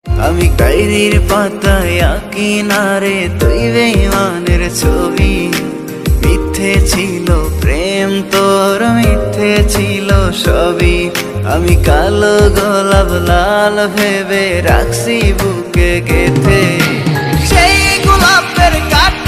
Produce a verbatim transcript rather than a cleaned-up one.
আমি ডায়েরির পাতায় আঁকি না রে তুই বেঈমানের ছবি। মিথ্যে ছিল প্রেম তোর, মিথ্যে ছিল সবই। আমি কালো গোলাপ লাল ভেবে রাখছি বুকে গেথে, সেই গোলাপের কাঠ